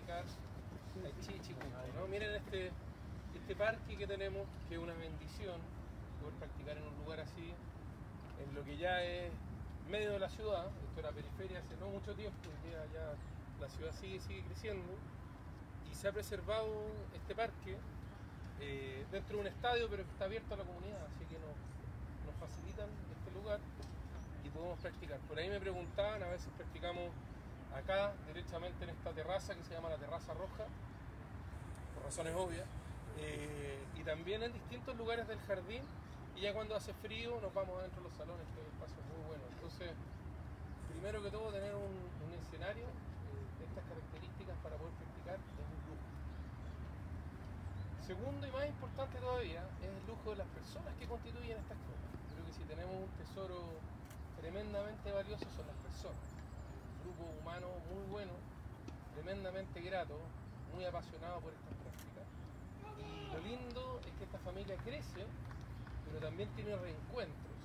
practicar Tai Chi Qigong, ¿no? Miren este parque que tenemos, que es una bendición poder practicar en un lugar así, en lo que ya es medio de la ciudad. Esto era periferia hace no mucho tiempo, y ya la ciudad sigue creciendo, y se ha preservado este parque dentro de un estadio, pero que está abierto a la comunidad, así que nos facilitan este lugar y podemos practicar. Por ahí me preguntaban, a veces practicamos acá, derechamente en esta terraza que se llama la Terraza Roja, por razones obvias, y también en distintos lugares del jardín, y ya cuando hace frío nos vamos adentro de los salones, que es un espacio muy bueno. Entonces, primero que todo, tener un escenario de estas características para poder practicar es un lujo. Segundo y más importante todavía es el lujo de las personas que constituyen esta escuela. Creo que si tenemos un tesoro tremendamente valioso son las personas. Un grupo humano muy bueno, tremendamente grato, muy apasionado por estas prácticas. Y lo lindo es que esta familia crece, pero también tiene reencuentros.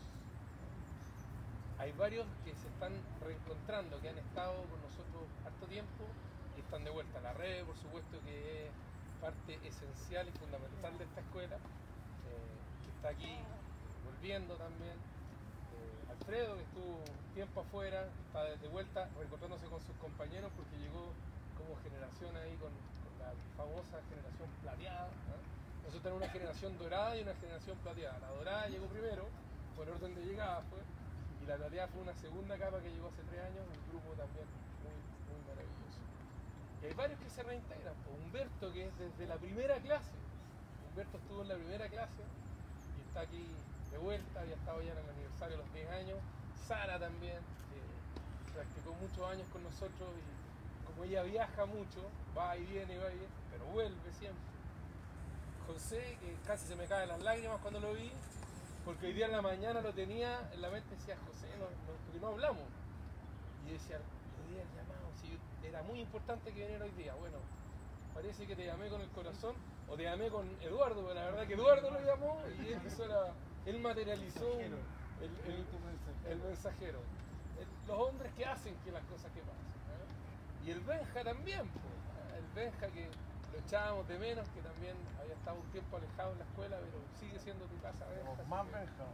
Hay varios que se están reencontrando, que han estado con nosotros harto tiempo y están de vuelta. La red, por supuesto, que es parte esencial y fundamental de esta escuela, que está aquí volviendo también. Alfredo, que estuvo un tiempo afuera, está de vuelta reencontrándose con sus compañeros porque llegó como generación ahí con la famosa generación plateada, ¿no? Nosotros tenemos una generación dorada y una generación plateada. La dorada llegó primero, por orden de llegada fue, y la plateada fue una segunda capa que llegó hace 3 años, un grupo también muy maravilloso. Y hay varios que se reintegran. Pues Humberto, que es desde la primera clase, Humberto estuvo en la primera clase y está aquí de vuelta, había estado ya en el aniversario de los 10 años. Sara también, que practicó muchos años con nosotros, y como ella viaja mucho, va y viene, pero vuelve siempre. José, que casi se me caen las lágrimas cuando lo vi, porque hoy día en la mañana lo tenía en la mente, decía, José, porque no hablamos. Y decía, hoy día el llamado, sí, era muy importante que viniera hoy día. Bueno, parece que te llamé con el corazón, o te llamé con Eduardo, pero la verdad que Eduardo lo llamó y él materializó el mensajero. Los hombres que hacen que las cosas que pasen, ¿eh? Y el Benja también, pues, el Benja que lo echábamos de menos, que también había estado un tiempo alejado en la escuela, pero sigue siendo tu casa, Benja. Más Benja.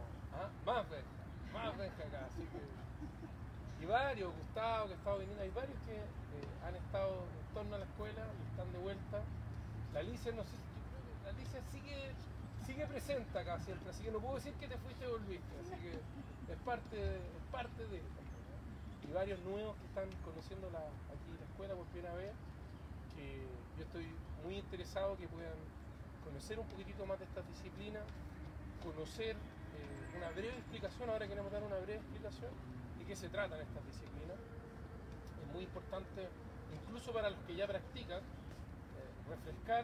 Más Benja acá, así que... Y varios, Gustavo, que ha estado viniendo, hay varios que han estado en torno a la escuela y están de vuelta. La Alicia, no sé, la Alicia sigue presente acá siempre, así que no puedo decir que te fuiste y volviste, así que es parte de... Y varios nuevos que están conociendo aquí la escuela por primera vez, que yo estoy muy interesado que puedan conocer un poquitito más de estas disciplinas, conocer una breve explicación, ahora queremos dar una breve explicación de qué se tratan estas disciplinas. Es muy importante, incluso para los que ya practican, refrescar,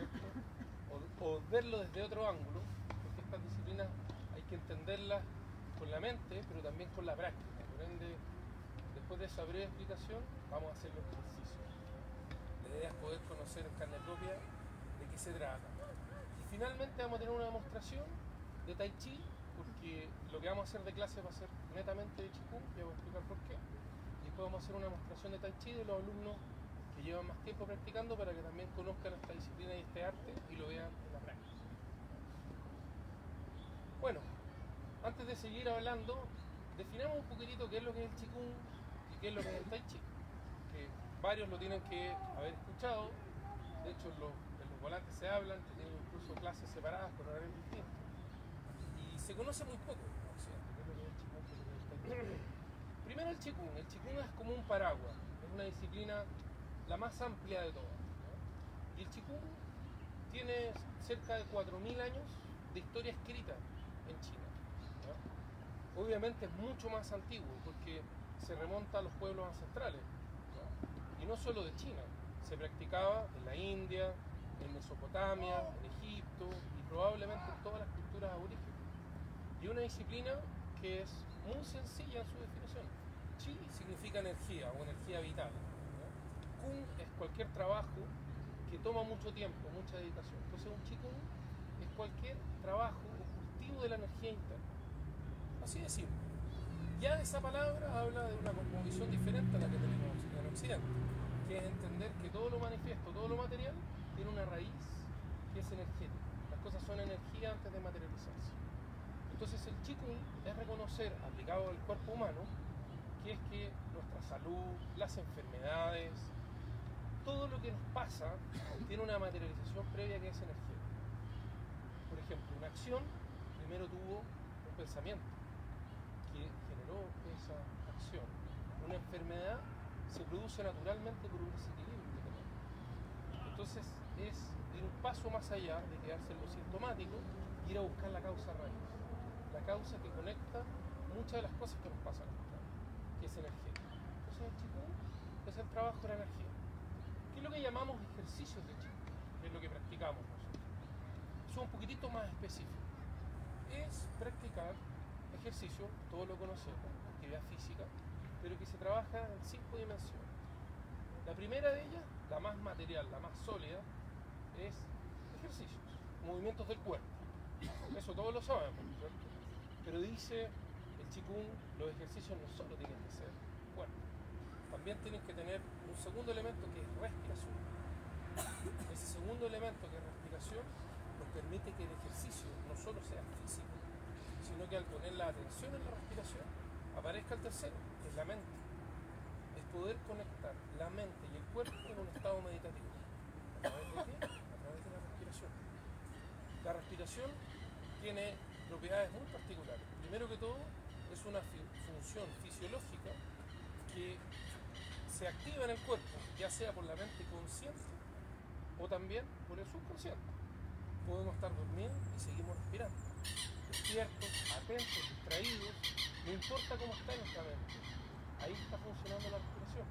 o verlo desde otro ángulo, porque estas disciplinas hay que entenderlas con la mente, pero también con la práctica. Por ende, después de esa breve explicación, vamos a hacer los ejercicios. La idea es poder conocer en carne propia de qué se trata. Y finalmente vamos a tener una demostración de Tai Chi, porque lo que vamos a hacer de clase va a ser netamente de Qigong, ya voy a explicar por qué. Y después vamos a hacer una demostración de Tai Chi de los alumnos que llevan más tiempo practicando, para que también conozcan esta disciplina y este arte y lo vean en la práctica. Bueno, antes de seguir hablando, definamos un poquitito qué es lo que es el Qigong y qué es lo que es el Tai Chi, que varios lo tienen que haber escuchado. De hecho, en los volantes se hablan, que tienen incluso clases separadas con horarios distintos. Y se conoce muy poco, ¿no? O sea, qué es lo que es el Qigong, qué es lo que es el Tai Chi. Primero el Qigong es como un paraguas, es una disciplina la más amplia de todas, ¿no? Y el Qigong tiene cerca de 4000 años de historia escrita en China, ¿no? Obviamente es mucho más antiguo porque se remonta a los pueblos ancestrales, ¿no? Y no solo de China, se practicaba en la India, en Mesopotamia, en Egipto y probablemente en todas las culturas aborígenes. Y una disciplina que es muy sencilla en su definición. Chi significa energía o energía vital, ¿no? Kung es cualquier trabajo que toma mucho tiempo, mucha dedicación. Entonces un Qigong es cualquier trabajo o cultivo de la energía interna. Así de simple. Ya esa palabra habla de una cosmovisión diferente a la que tenemos en Occidente, que es entender entender que todo lo manifiesto, todo lo material, tiene una raíz que es energética. Las cosas son energía antes de materializarse. Entonces el Qigong es reconocer, aplicado al cuerpo humano, que es que nuestra salud, las enfermedades, todo lo que nos pasa tiene una materialización previa que es energía. Por ejemplo, una acción primero tuvo un pensamiento que generó esa acción. Una enfermedad se produce naturalmente por un desequilibrio que tenemos. Entonces es ir un paso más allá de quedarse en lo sintomático y ir a buscar la causa raíz, la causa que conecta muchas de las cosas que nos pasan en nuestra vida, que es energía. Entonces el Qigong es el trabajo de la energía. ¿Qué es lo que llamamos ejercicios de Qigong? Que es lo que practicamos nosotros. Son un poquitito más específicos. Es practicar ejercicio, todos lo conocemos, actividad física, pero que se trabaja en 5 dimensiones. La primera de ellas, la más material, la más sólida, es ejercicios, movimientos del cuerpo. Eso todos lo sabemos, ¿cierto? Pero dice el Qigong, los ejercicios no solo tienen que ser cuerpo, también tienen que tener un segundo elemento que es respiración. Ese segundo elemento que es respiración nos permite que el ejercicio no solo sea físico, sino que al poner la atención en la respiración aparezca el tercero, que es la mente. Es poder conectar la mente y el cuerpo en un estado meditativo. ¿A través de qué? A través de la respiración. La respiración tiene propiedades muy particulares. Primero que todo, es una función fisiológica que se activa en el cuerpo, ya sea por la mente consciente o también por el subconsciente. Podemos estar durmiendo y seguimos respirando, despiertos, atentos, distraídos, no importa cómo está nuestra mente, ahí está funcionando la respiración.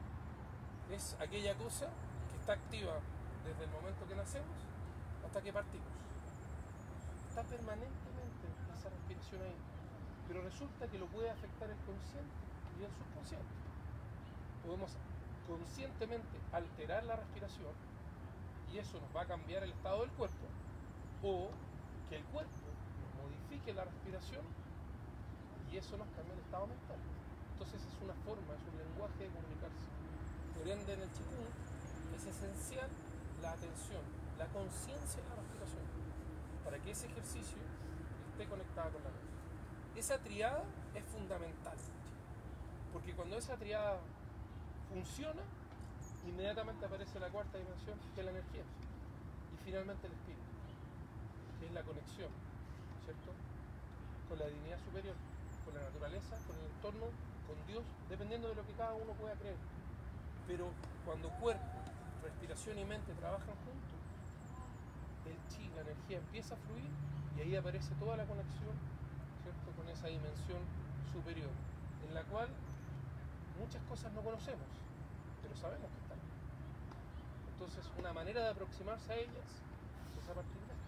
Es aquella cosa que está activa desde el momento que nacemos hasta que partimos. Está permanentemente esa respiración ahí, pero resulta que lo puede afectar el consciente y el subconsciente. Podemos conscientemente alterar la respiración y eso nos va a cambiar el estado del cuerpo, o que el cuerpo nos modifique la respiración y eso nos cambia el estado mental. Entonces es una forma, es un lenguaje de comunicarse. Por ende, en el Qigong es esencial la atención, la conciencia de la respiración, para que ese ejercicio esté conectado con la mente. Esa triada es fundamental, porque cuando esa triada funciona, inmediatamente aparece la cuarta dimensión, que es la energía, y finalmente el espíritu, que es la conexión, ¿cierto?, con la divinidad superior, con la naturaleza, con el entorno, con Dios, dependiendo de lo que cada uno pueda creer. Pero cuando cuerpo, respiración y mente trabajan juntos, el chi, la energía empieza a fluir y ahí aparece toda la conexión, ¿cierto?, con esa dimensión superior, en la cual muchas cosas no conocemos, pero sabemos que están. Entonces, una manera de aproximarse a ellas es a partir de esto.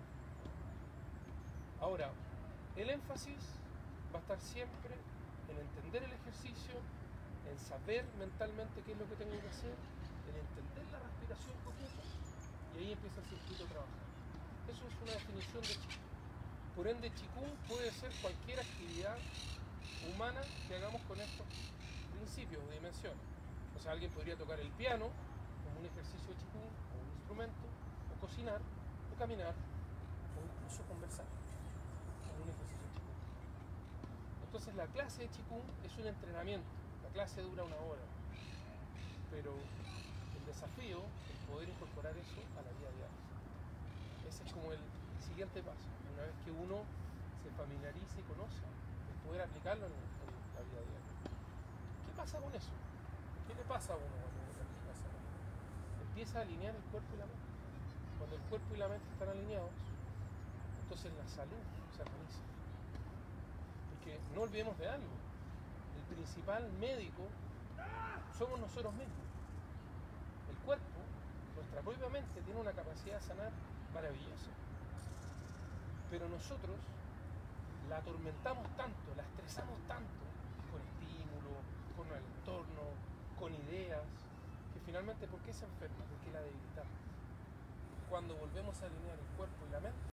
Ahora, el énfasis va a estar siempre en entender el ejercicio, en saber mentalmente qué es lo que tengo que hacer, en entender la respiración que ocupo, y ahí empieza el circuito a trabajar. Eso es una definición de Qigong. Por ende, Qigong puede ser cualquier actividad humana que hagamos con estos principios o dimensiones. O sea, alguien podría tocar el piano como un ejercicio de Qigong, o un instrumento, o cocinar, o caminar, o incluso conversar como un ejercicio de Qigong. Entonces la clase de Qigong es un entrenamiento. La clase dura 1 hora, pero el desafío es poder incorporar eso a la vida diaria. Ese es como el siguiente paso. Una vez que uno se familiariza y conoce, es poder aplicarlo en la vida diaria. ¿Qué pasa con eso? ¿Qué le pasa a uno cuando practica eso? Empieza a alinear el cuerpo y la mente. Cuando el cuerpo y la mente están alineados, entonces la salud se armoniza. Porque no olvidemos de algo. El principal médico somos nosotros mismos. El cuerpo, nuestra propia mente, tiene una capacidad de sanar maravillosa. Pero nosotros la atormentamos tanto, la estresamos tanto, con estímulos, con el entorno, con ideas, que finalmente, ¿por qué se enferma? Porque la debilitamos. Cuando volvemos a alinear el cuerpo y la mente,